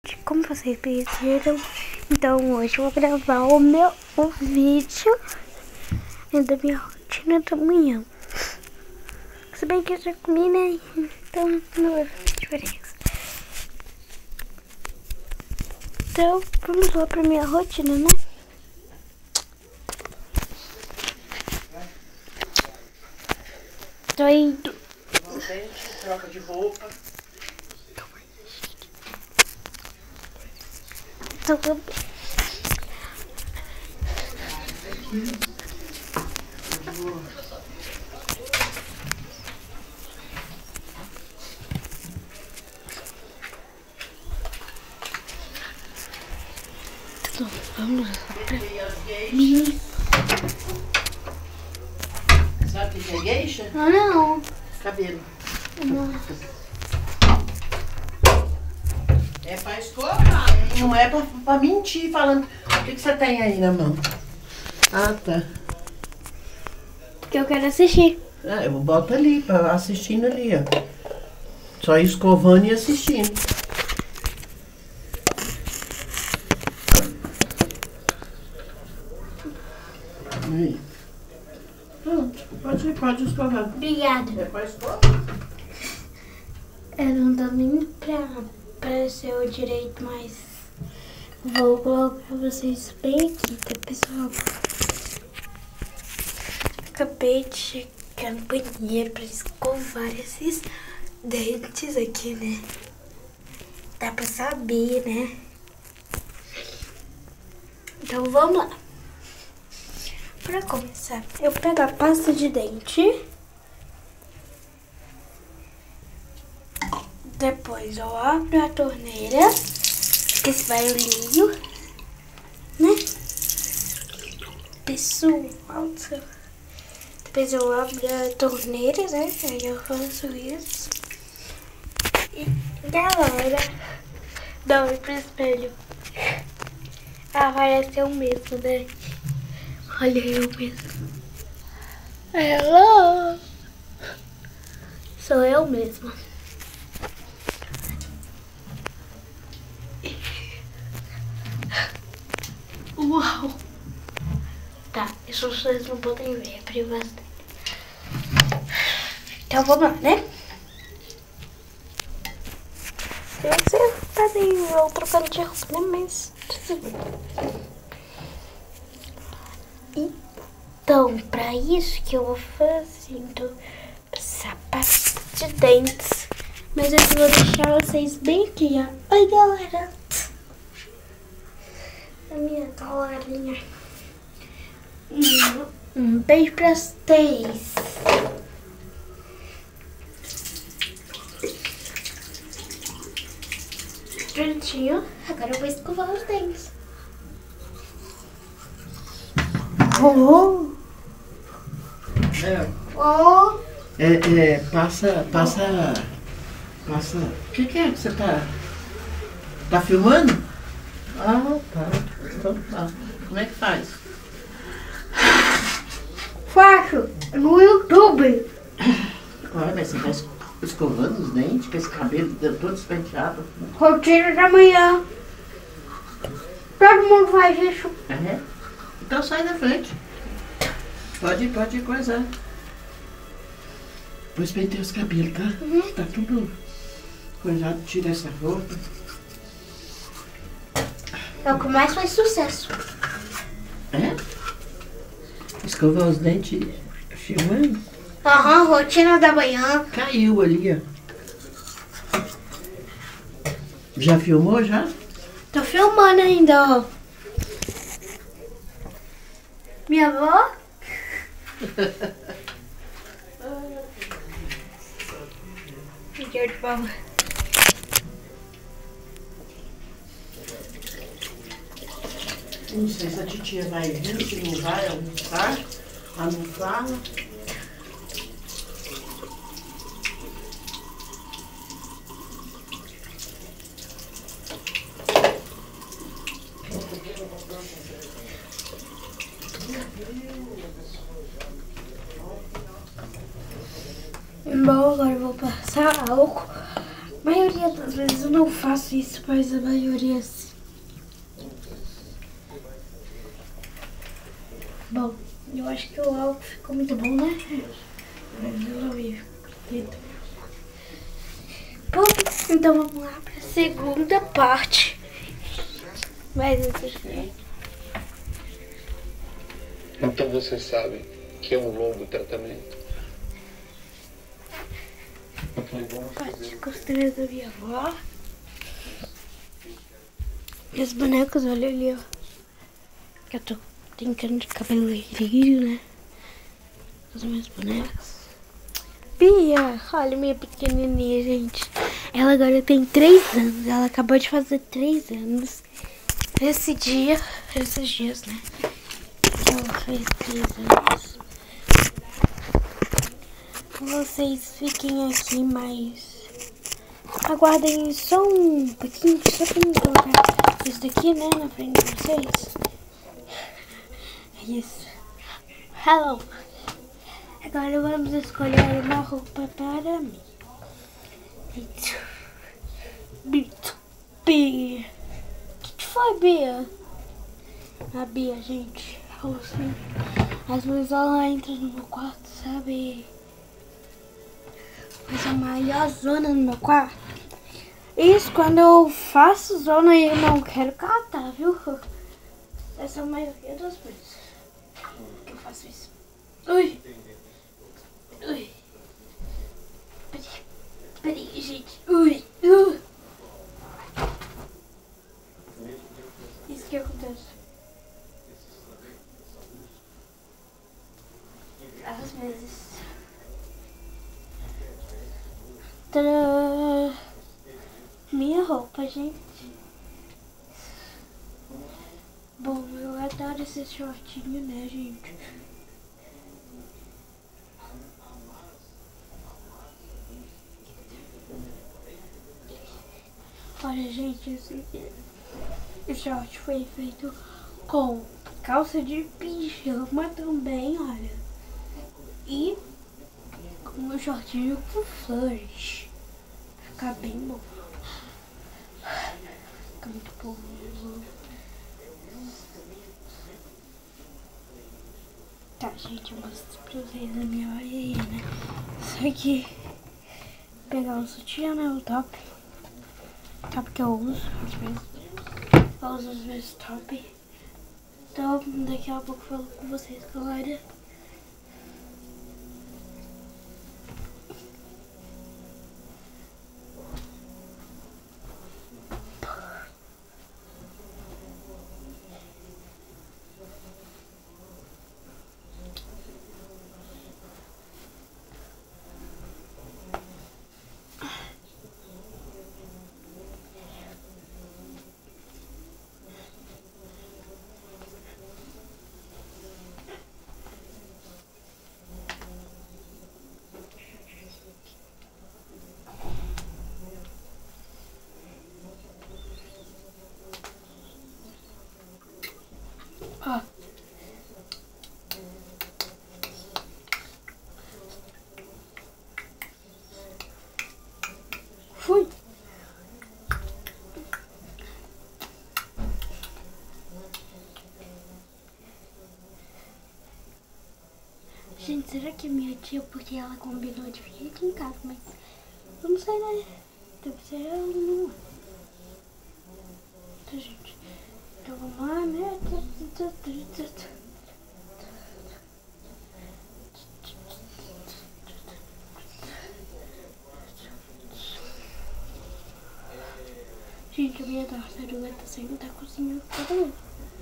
gente, como vocês pediram, então hoje eu vou gravar o vídeo da minha rotina da manhã. Se bem que eu já comi, né? Então não vai fazer diferença. Então vamos lá pra minha rotina, né? Tô indo. Troca de roupa. Tô... Então, vamos lá pra mim. Sabe o que é geisha? Ah, não. Cabelo. Não. É pra escovar, não é pra mentir falando. O que você tem aí na mão? Ah, tá. Porque eu quero assistir. Ah, eu boto ali, assistindo ali, ó. Só escovando e assistindo. Aí. Pronto, pode escovar. Obrigada. É pra escovar. Eu não dá nem pra aparecer o direito, mas vou colocar pra vocês bem aqui, tá, pessoal? Acabei de chegar no banheiro pra escovar esses dentes aqui, né? Dá pra saber, né? Então vamos lá. Pra começar, eu pego a pasta de dente. Depois eu abro a torneira, que esse barulhinho, né? Pessoal, depois eu abro a torneira, né? Aí eu faço isso. E galera, dá um oi pro espelho. Ah, parece eu mesmo, né? Olha eu mesmo. Hello! Sou eu mesma. Uau! Tá, isso vocês não podem ver, é privacidade. Então vamos lá, né? Eu sei que tá eu trocando de roupa, né? Mas então, pra isso que eu vou fazendo essa pasta de dentes. Mas eu vou deixar vocês bem aqui, ó. Oi, galera! A minha galerinha. Um beijo pra vocês. Prontinho. Agora eu vou escovar os dentes. Oh! Oh! Passa. O que é que você tá? Tá filmando? Ah, tá. Então tá. Como é que faz? Faço no YouTube. Olha, mas você tá escovando os dentes com esse cabelo todo despenteado. Rotina da manhã. Todo mundo faz isso. É? Então sai da frente. Pode coisar. Depois penteia os cabelos, tá? Tá tudo coisado. Tira essa roupa. É o que mais faz sucesso. É? Escovar os dentes filmando? Aham, rotina da manhã. Caiu ali, ó. Já filmou, já? Tô filmando ainda, ó. Minha avó? Fiquei de pau. Não sei se a titia vai vir, se não vai almoçar. Ela não fala. Bom, agora eu vou passar álcool. maioria das vezes eu não faço isso, mas a maioria sim. Bom, eu acho que o álcool ficou muito bom, né? Bom, então vamos lá para a segunda parte. Mas então você sabe que é um longo tratamento. parte de costura da minha avó. E os bonecos, olha ali, ó. Que eu tô brincando de cabeleireiro, né? Os meus bonecos. Bia, olha minha pequenininha, gente. Ela agora tem 3 anos. Ela acabou de fazer 3 anos. Esses dias, né? Ela fez 3 anos. Vocês fiquem aqui, mas aguardem só um pouquinho, só pra eu colocar isso daqui, né, na frente de vocês. Isso. Hello. Agora vamos escolher uma roupa para mim. Bia. O que foi, Bia? A Bia, gente, falou assim. Às vezes ela entra no meu quarto, sabe? Faz a maior zona no meu quarto. Isso quando eu faço zona e eu não quero catar, viu? Essa é a maioria das vezes que eu faço isso. Ui. Ui. Peraí, gente. Ui. Isso que acontece. Às vezes. Tadã! Minha roupa, gente. Bom, eu adoro esse shortinho, né, gente? Olha, gente, esse short foi feito com calça de pijama também, olha. E com um shortinho com flores. Fica bem bom. Fica muito bom. Tá, gente, eu mostro pra vocês a minha orelha, né? Só que pegar o sutiã, né? O top. Top que eu uso às vezes. Eu uso às vezes top. Então daqui a pouco eu falo com vocês, galera. Ó. Fui. Gente, será que é minha tia, porque ela combinou de vir aqui em casa, mas eu não sei, né? Deve ser ela, não é? Então, gente, então vamos lá, né? Gente, a minha tartaruga tá saindo da cozinha toda vez.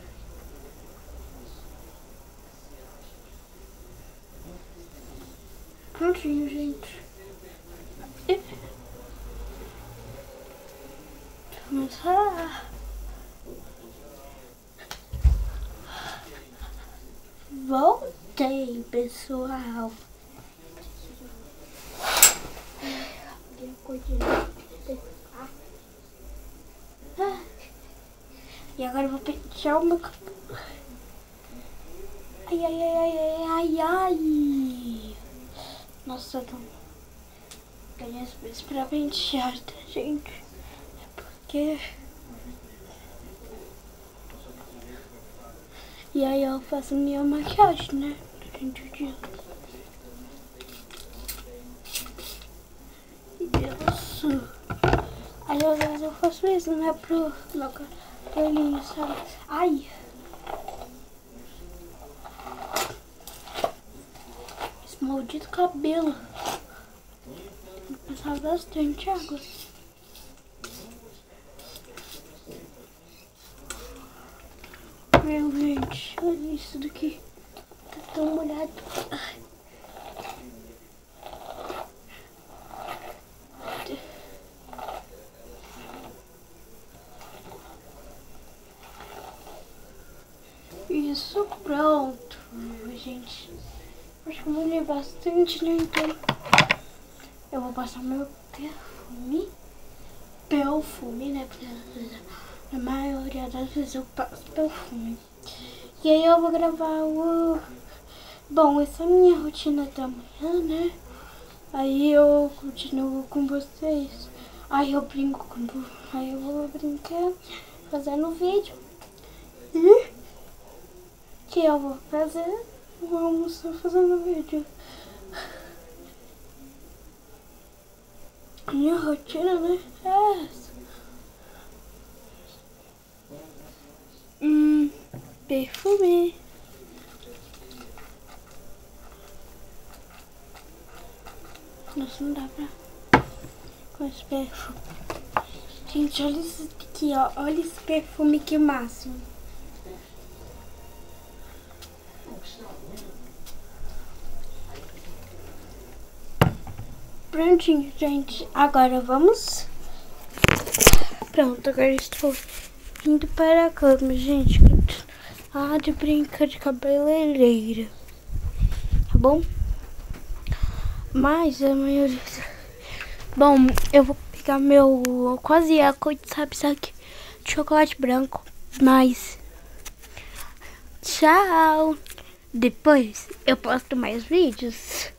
Prontinho, gente. Vamos lá. Voltei, pessoal. E agora eu vou pentear o meu cabelo. Ai, ai, ai, ai, ai, ai, ai. Nossa, ganhar esse pra pentear, tá, gente? Porque... E aí eu faço minha maquiagem, né? Durante o dia. Isso. Aí às vezes eu faço isso, né? Pro meu cabelinho, sabe? Ai! Esse maldito cabelo. Vou passar bastante água. Meu, gente, olha isso daqui. Tá tão molhado. Isso, pronto, gente. Acho que eu molhei bastante, né? Então eu vou passar meu perfume, né? Porque a maioria das vezes eu passo perfume. E aí eu vou gravar o... Bom, essa é a minha rotina da manhã, né? Aí eu continuo com vocês. Aí eu brinco com... Aí eu vou brincar fazendo vídeo. E que eu vou fazer? Vou almoçar fazendo vídeo. Minha rotina, né? É essa. Perfume. Nossa, não dá pra... Com esse perfume. Gente, olha isso aqui, ó. Olha esse perfume, que máximo. Prontinho, gente. Agora vamos... Pronto, agora estou indo para a cama, gente. De brincar de cabeleireira. Tá bom? Mas a maioria... Bom, eu vou pegar meu quase sabe, de chocolate branco. Mas... Tchau! Depois eu posto mais vídeos.